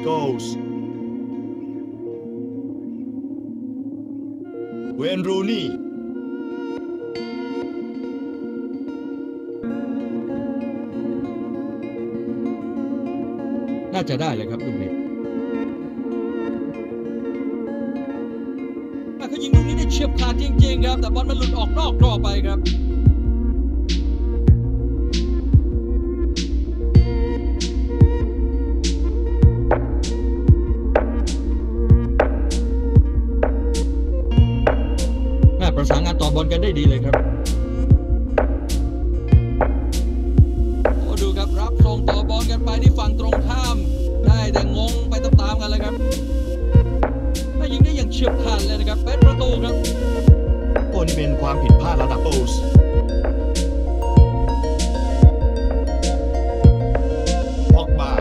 Eagles เวนรูนี่น่าจะได้เลยครับลูกนี้เขายิงลูกนี้ได้เฉียบขาดจริงๆครับแต่บอลมันหลุดออกนอกกรอบไปครับประสานงานต่อบอลกันได้ดีเลยครับโอ้ดูครับรับส่งต่อบอลกันไปที่ฝั่งตรงข้ามได้แต่งงไปตามๆกันเลยครับถ้ายิงได้อย่างเฉียบขาดเลยนะครับเป็นประตูครับโอ้นี่เป็นความผิดพลาดระดับโอสพ็อกบา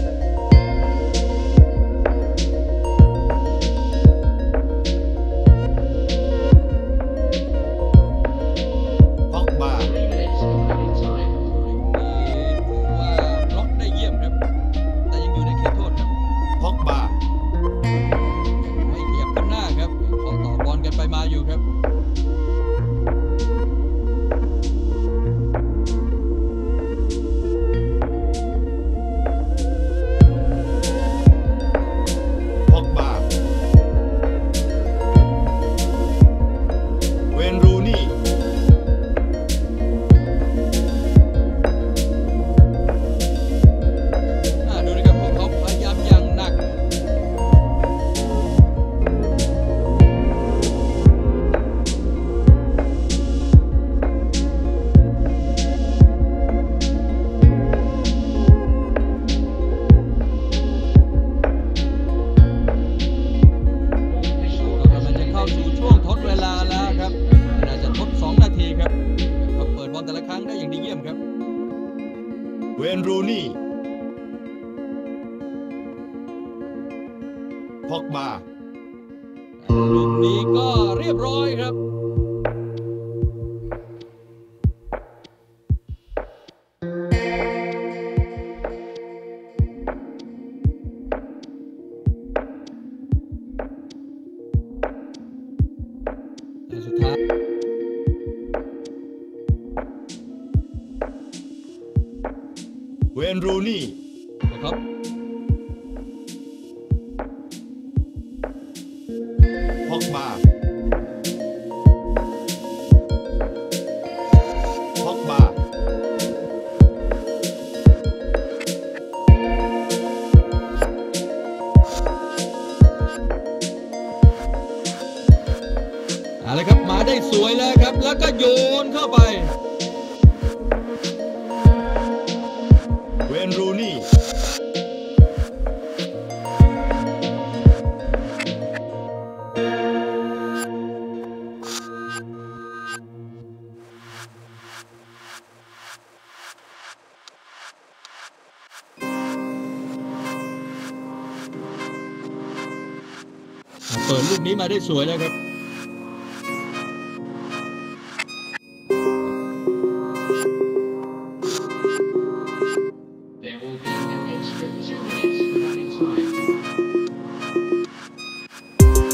เวนรูนี่พ็อกบาลูกนี้ก็เรียบร้อยครับสุดท้ายเวนรูนี่นะครับพ็อกบาพ็อกบาอะไรครับมาได้สวยแล้วครับแล้วก็โยนเข้าไปเวนรูนี่เปิดลูกนี้มาได้สวยแล้วครับ